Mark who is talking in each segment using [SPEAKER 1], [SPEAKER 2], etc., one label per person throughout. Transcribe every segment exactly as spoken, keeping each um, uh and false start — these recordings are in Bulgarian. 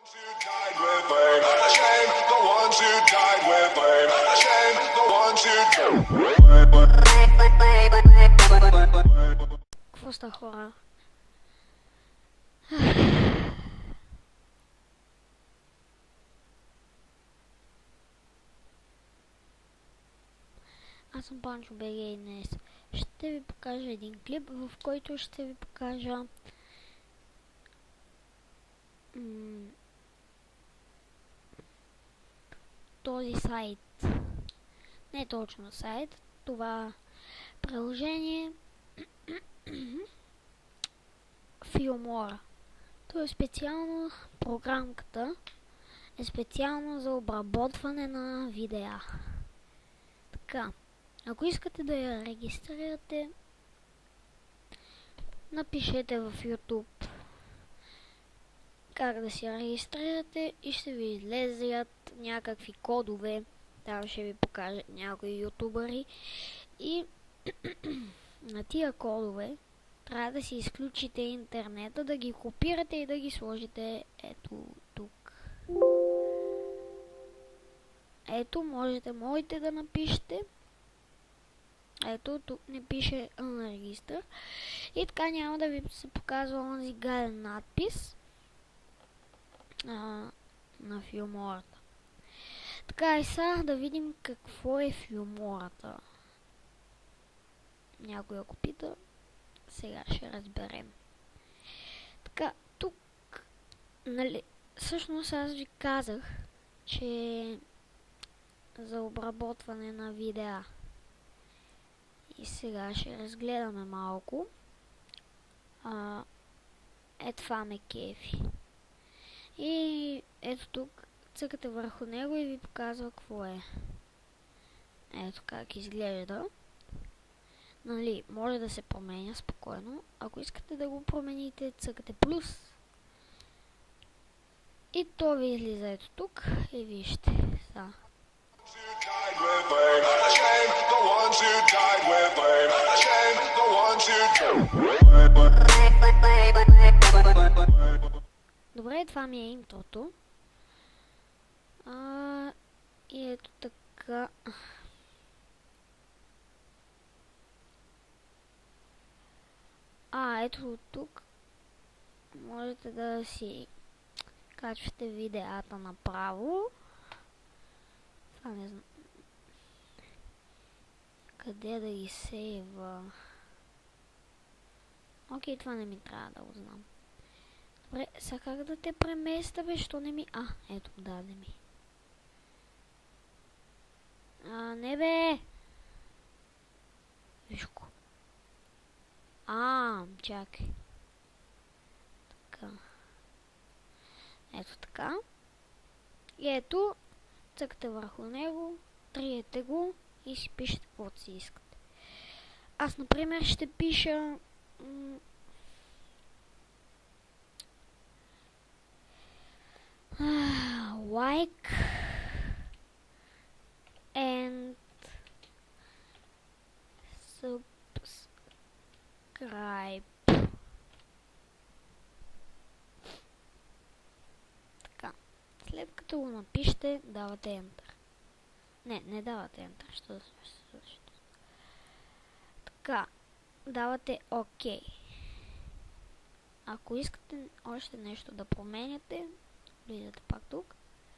[SPEAKER 1] Какво ста, хора? Аз съм Панчо БГ и днес ще ви покажа един клип, в който ще ви покажа този сайт. Не точно сайт, това приложение Filmora. То е специално, програмката е специално за обработване на видеа. Така, ако искате да я регистрирате, напишете в YouTube как да си я регистрирате и ще ви излезят някакви кодове. Там ще ви покажат някои ютубъри и на тия кодове трябва да си изключите интернета, да ги копирате и да ги сложите ето тук. Ето, можете моите да напишете. Ето, тук не пише Unregister. И така няма да ви се показва онзи гаден надпис а, на Filmora-та. Така и сега да видим какво е Filmora-та. Някой ако пита, сега ще разберем. Така, тук, нали, всъщност аз ви казах, че за обработване на видеа. И сега ще разгледаме малко. А, е това ме кефи. И ето тук цъкате върху него и ви показва какво е. Ето как изглежда. Нали, може да се променя спокойно. Ако искате да го промените, цъкате плюс. И то ви излиза ето тук и вижте. Са. Добре, това ми е интрото. А, и ето така. А, ето тук можете да си качвате видеята направо. Това не знам. Къде да ги сейва? Окей, това не ми трябва да го знам. Добре, сега как да те преместа, бе, що не ми... А, ето, даде ми. А, не бе! Виж го. А, чакай. Така. Ето така. И ето, цъкате върху него, триете го и си пишете каквото си искате. Аз, например, ще пиша... like and subscribe. Така. След като го напишете, давате Enter. Не, не давате Enter. Що да се свърши? Така. Давате OK. Ако искате още нещо да променяте, влизате пак тук.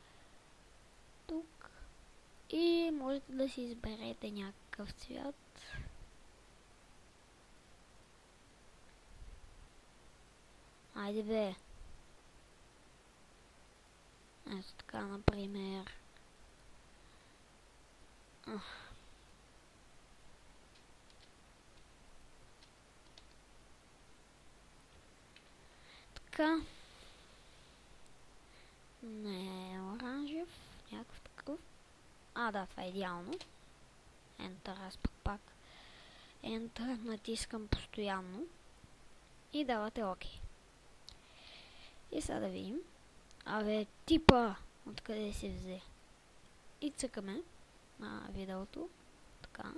[SPEAKER 1] Тук. И можете да си изберете някакъв цвят. Айде бе. Ето така, например. Ах. Така. Не е оранжев, някакъв такъв. А, да, това е идеално. Enter, аз пък пак. Enter натискам постоянно. И давате OK. И сега да видим. Абе, типа, откъде се взе. И цъкаме на видеото. Така.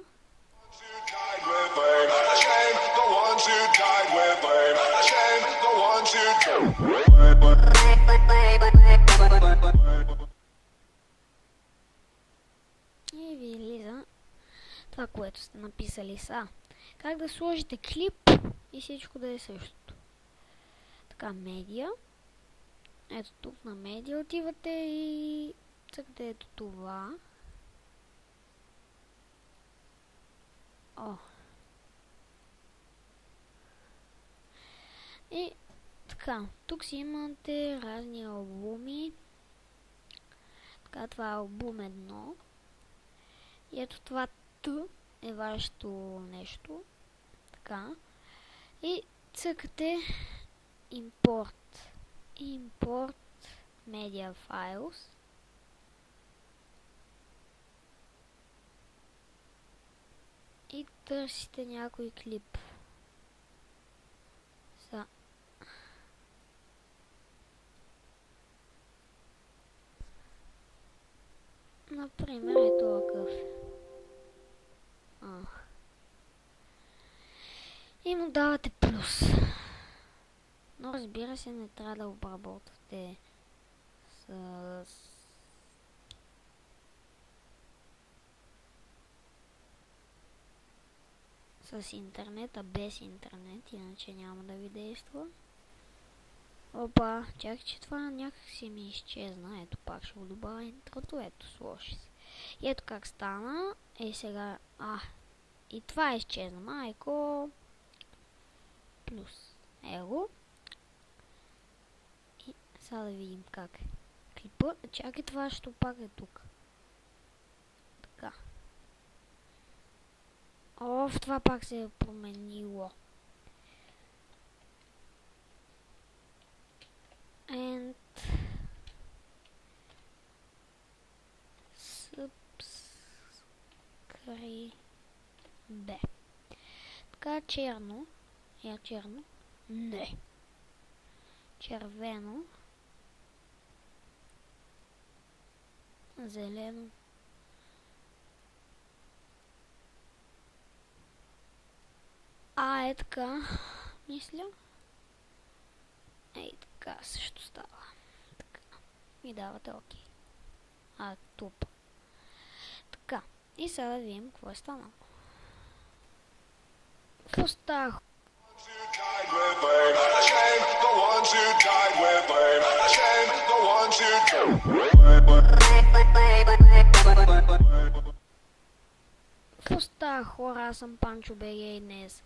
[SPEAKER 1] The ones who died with blame. това, което сте написали са. Как да сложите клип и всичко да е същото. Така, медиа. Ето тук на медиа отивате и цъкате ето това. О. И така, тук си имате разни албуми. Така, това е албум едно. И ето това Т е вашето нещо. Така. И цъкате импорт. Import Media Files. И търсите някой клип. Са. Например, е такъв. А. И му давате плюс. Но разбира се, не трябва да обработвате с... с интернета, без интернет, иначе няма да ви действа. Опа, чакай, че това някак си ми изчезна. Ето пак ще го добавя интрото, ето сложи се. И ето как стана. Е сега, а, и това е изчезна, майко. Плюс, его. И сега да видим как е. Клипа, чакай, това ще пак е тук. Така. О, в това пак се е променило. And subscribe. Така, черно. Я черно. Не. Червено. Зелено. А, е така. Мисля. Ей, така също става. Така. И давате окей. А, туп. Така. И сега да видим какво е станало. Какво става? Какво става, хора? Аз съм Панчо БГ и днес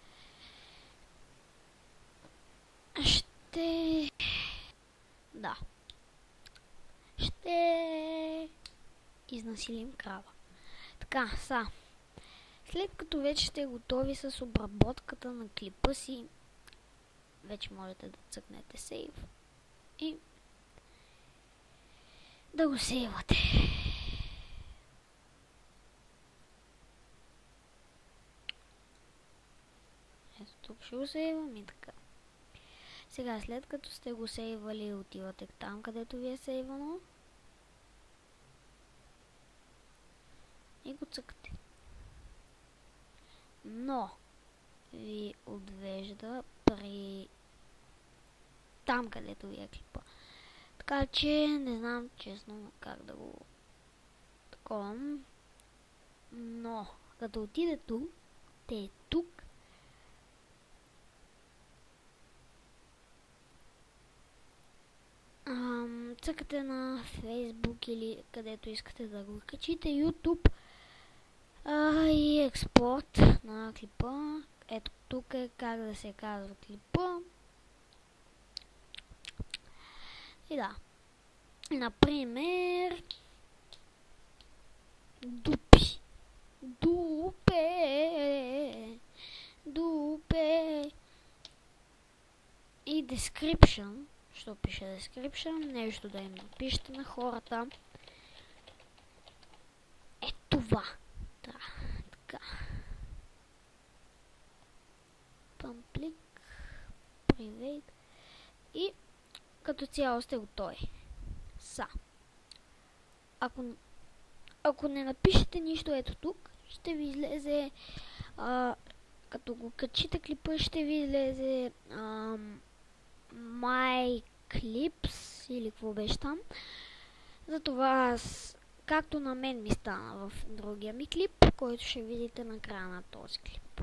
[SPEAKER 1] ще... Да. Ще... изнасилим крава. Така, са. След като вече сте готови с обработката на клипа си, вече можете да цъкнете сейв и да го сейвате. Ето тук ще го сейвам и така. Сега, след като сте го сейвали, отивате там, където ви е сейвано и го цъкате. Но ви отвежда при там, където ви е клипа. Така че не знам честно как да го таковам. Но като отиде тук, те е тук. Ам, цъкате на Facebook или където искате да го качите, YouTube. А, и експорт на клипа. Ето тук е как да се казва клипа. И да. Например, дупи. Дупе. Дупе. И description. Що пише description? Нещо да им напишете на хората. Е това. Да, така. Памплик. Привет. И като цяло сте готови. Са. Ако, ако не напишете нищо ето тук, ще ви излезе, а, като го качите клипа, ще ви излезе а, My Clips или какво беше там. Затова аз както на мен ми стана в другия ми клип, който ще видите на края на този клип.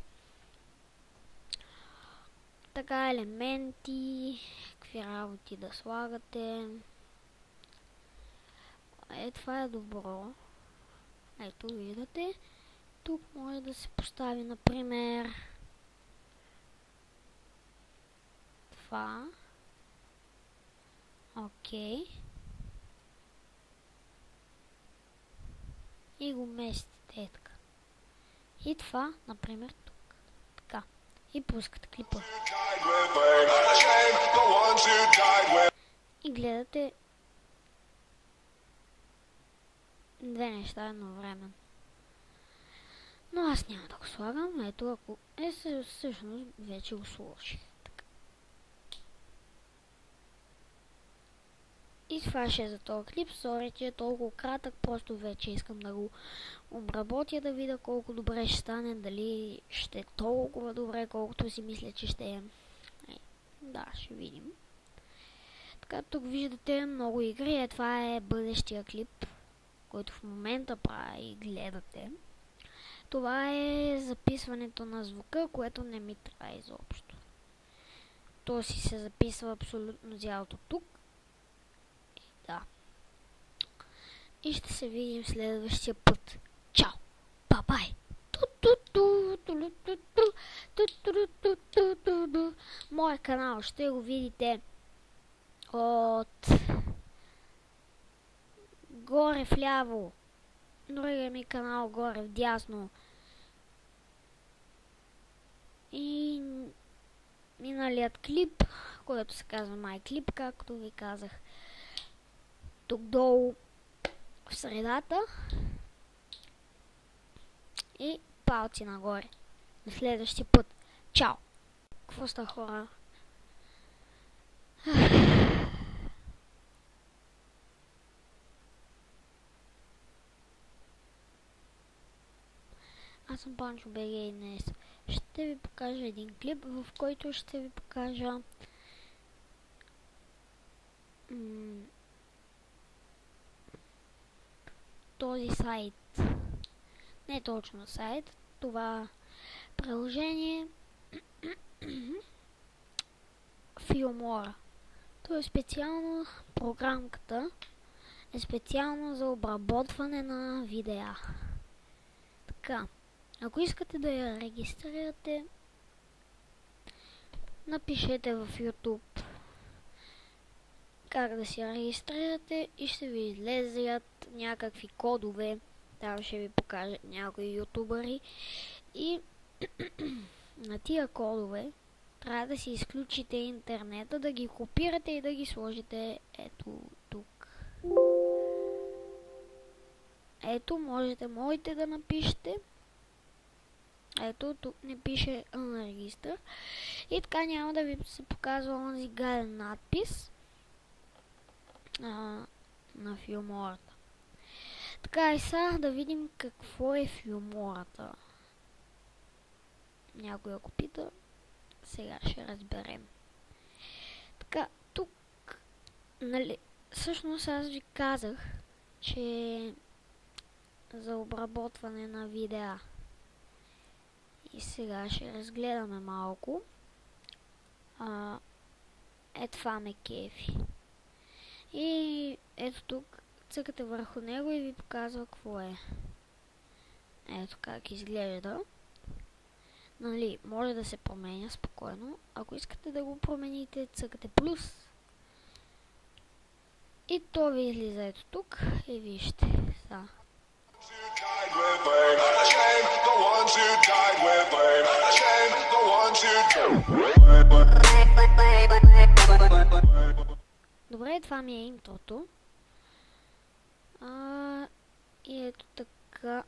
[SPEAKER 1] Така, елементи, какви работи да слагате. Е, това е добро. Ето, виждате. Тук може да се постави, например, това. Окей. И го местите е така. И това, например, тук. Така. И пускате клипа. И гледате две неща едновременно. Но аз няма да го слагам. Ето, ако е, всъщност вече го сложих. Така. И това ще е за този клип. Сори, че е толкова кратък. Просто вече искам да го обработя, да видя колко добре ще стане. Дали ще е толкова добре, колкото си мисля, че ще е. Е да, ще видим. Така, тук виждате много игри. Е, това е бъдещия клип, който в момента правя и гледате. Това е записването на звука, което не ми трябва изобщо. То си се записва абсолютно цялото тук. И да. И ще се видим следващия път. Чао! Ба-бай! Моя канал ще го видите от горе вляво. Другия ми канал горе вдясно. И миналият клип, който се казва My Clip, както ви казах, тук долу в средата. И палци нагоре. На следващия път. Чао! Какво ста, хора? Аз съм Панчо БГ и днес ще ви покажа един клип, в който ще ви покажа този сайт. Не точно сайт, това приложение Filmora. То е специално, програмката е специално за обработване на видеа. Така, ако искате да я регистрирате, напишете в YouTube как да си я регистрирате и ще ви излезят някакви кодове. Там ще ви покажат някои ютубъри. И на тия кодове трябва да си изключите интернета, да ги копирате и да ги сложите ето тук. Ето, можете моите да напишете. Ето, тук не пише на регистър. И така няма да ви се показва онзи гаден надпис а, на Filmora-та. Така и сега да видим какво е Filmora-та. Някой ако пита, сега ще разберем. Така, тук, нали, всъщност аз ви казах, че за обработване на видеа. И сега ще разгледаме малко. А, е това ме кефи. И ето тук цъкате върху него и ви показва какво е. Ето как изглежда. Нали, може да се променя спокойно. Ако искате да го промените, цъкате плюс. И то ви излиза ето тук и вижте. Са. Добре, това ми е интрото. А, и ето така.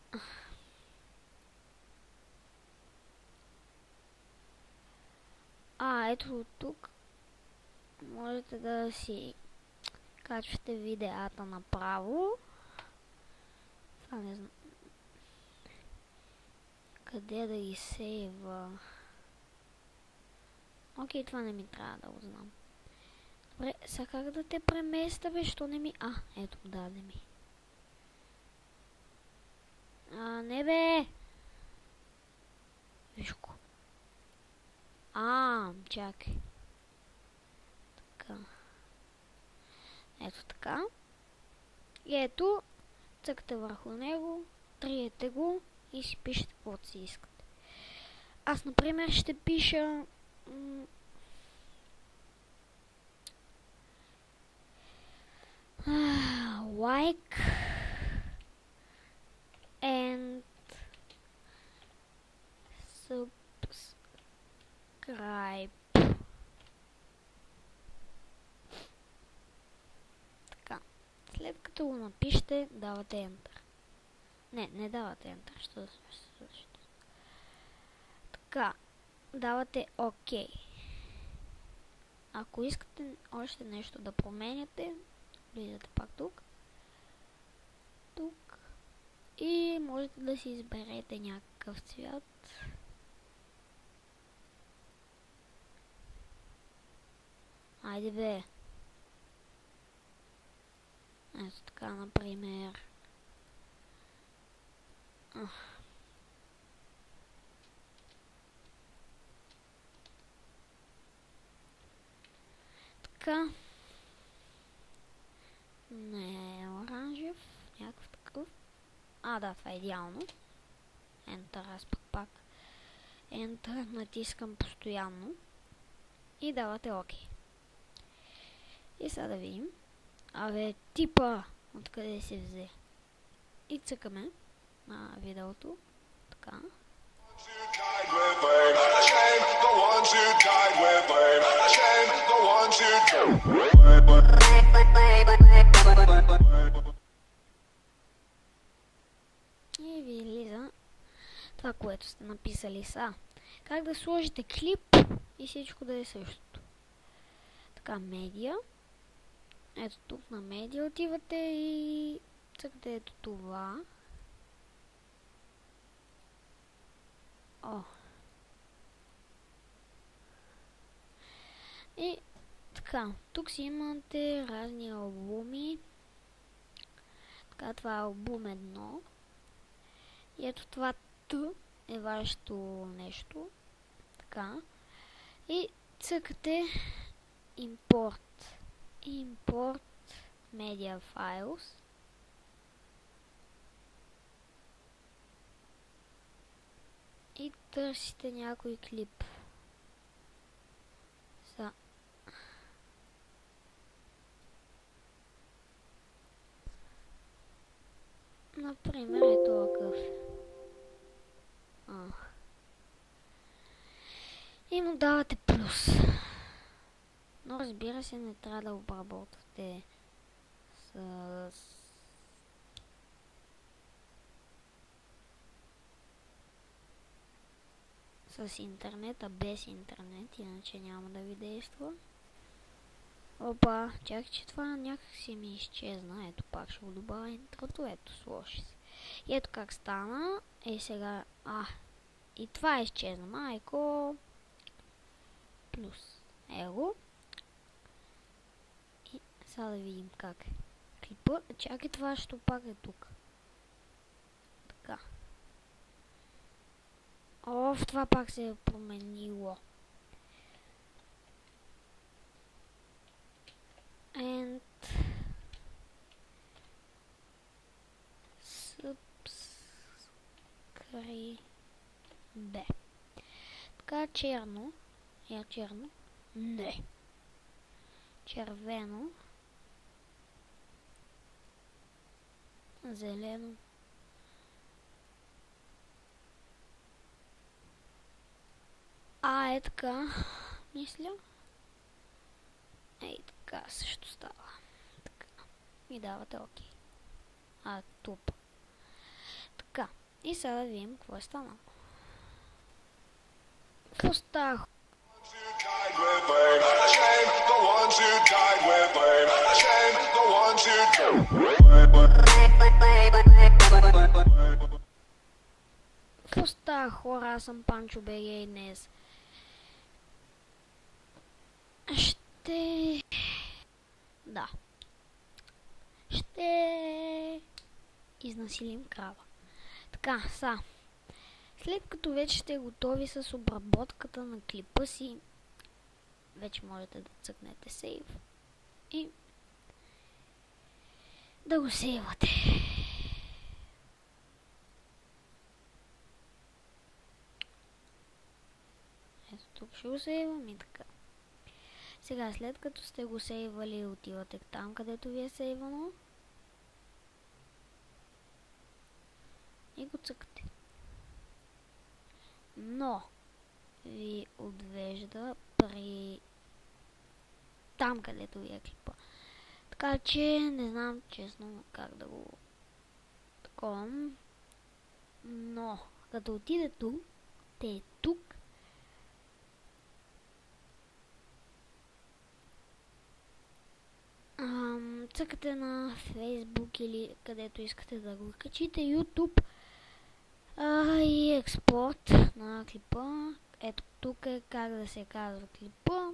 [SPEAKER 1] А, ето тук можете да си качвате видеята направо. Това не знам. Къде да ги сейва? Окей, това не ми трябва да го знам. Добре, сега как да те преместа, бе, що не ми... А, ето, даде ми. А, не бе! Виж го. А, чакай. Така. Ето така. И ето, цъкате върху него, триете го и си пишете каквото си искате. Аз, например, ще пиша... Like and subscribe. Така. След като го напишете, давате Enter. Не, не давате Enter. Що да се случи? Така. Давате OK. Ако искате още нещо да променяте, влизате пак тук. Тук. И можете да си изберете някакъв цвят. Айде бе. Ето така, например. Ах. Така. Не е оранжев. Някакъв такъв. А, да, това е идеално. Enter, аз пък пак. Enter натискам постоянно. И давате OK. И сега да видим. Абе, типа, откъде се взе. И цъкаме на видеото. Така. И ви излиза това, което сте написали са. Как да сложите клип и всичко да е същото. Така, медиа. Ето тук на медиа отивате и цъкате ето това. О. И така, тук си имате разни албуми. Така, това е албум едно. И ето това Т е вашето нещо. Така. И цъкате Import. Import Media Files. И търсите някой клип. Са. Например, ето такъв. А. И му давате плюс. Но разбира се, не трябва да обработвате с... с интернет, а без интернет, иначе няма да ви действа. Опа, чакай, че това някак си ми изчезна. Ето пак ще го добавя интрото, ето сложи се. И ето как стана. Е сега... А, и това изчезна. Майко... Плюс. Его. И сега да видим как е. Клипа. Чакай, това ще пак е тук. Така. Оф, това пак се е променило. And subscribe. Така, черно. Я черно. Не. Червено. Зелено. А, е така. Мисля. Ей, така също става. Така. И давате OK. А, туп. Така. И сега да видим какво е станало. Какво става? Какво става, хора? Аз съм Панчо БГ и днес ще... Да. Ще... изнасилим крава. Така, са. След като вече сте готови с обработката на клипа си, вече можете да цъкнете сейв и да го сейвате. Ето тук ще го сейвам и така. Сега, след като сте го сейвали, отивате там, където ви е сейвано и го цъкате. Но ви отвежда при там, където ви е клипа. Така че не знам честно как да го таковам. Но като отиде тук, те е тук, ам, цъкате на Facebook или където искате да го качите, YouTube а, и експорт на клипа. Ето тук е как да се казва клипа.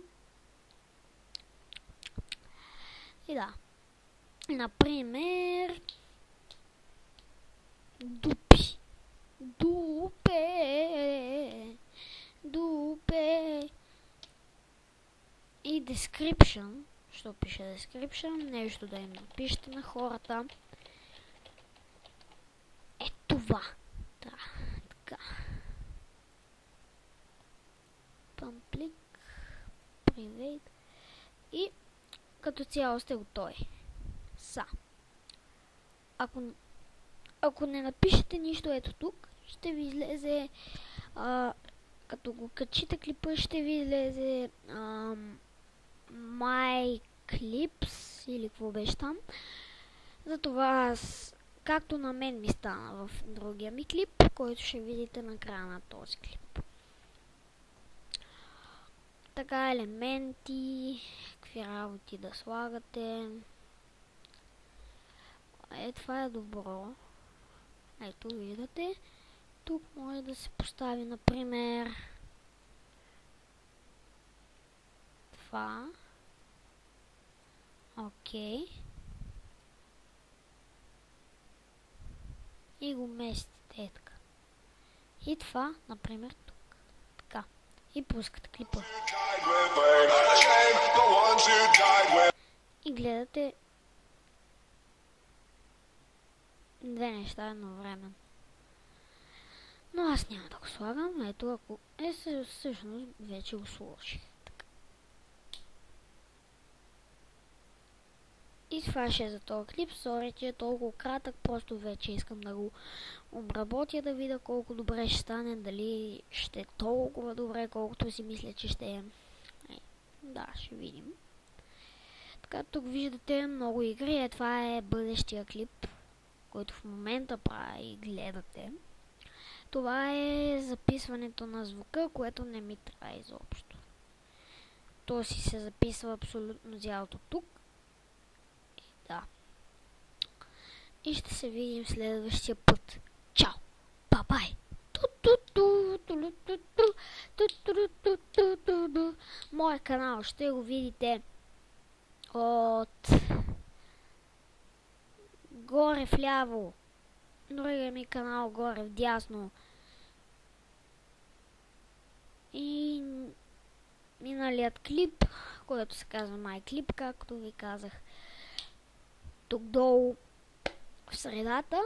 [SPEAKER 1] И да. Например, Дупи. Дупе. Дупе. И description. Що пише description? Нещо да им напишете на хората. Е това. Да, така. Памплик. Привет. И като цяло сте готови. Са. Ако, ако не напишете нищо ето тук, ще ви излезе, а, като го качите клипа, ще ви излезе а, My Clips или какво беше там. Затова аз, както на мен ми стана в другия ми клип, който ще видите на края на този клип. Така, елементи, какви работи да слагате. Е, това е добро. Ето, виждате. Тук може да се постави, например, това. Окей. И го местите е така. И това, например, тук. Така. И пускате клипа. И гледате две неща едновременно. Но аз няма да го слагам. Ето, ако е, всъщност вече го сложих. Така. И това ще е за този клип. Сори, че е толкова кратък. Просто вече искам да го обработя, да видя колко добре ще стане. Дали ще е толкова добре, колкото си мисля, че ще е. Е, да, ще видим. Така, тук виждате много игри. Е, това е бъдещия клип, който в момента прави и гледате. Това е записването на звука, което не ми трябва изобщо. То си се записва абсолютно цялото тук. И да. И ще се видим следващия път. Чао! Ба-бай! Моя канал ще го видите от горе вляво. Другия ми канал горе вдясно. И миналият клип, който се казва My Clip, както ви казах, тук долу в средата.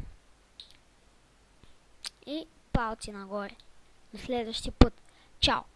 [SPEAKER 1] И палци нагоре. До следващия път. Чао!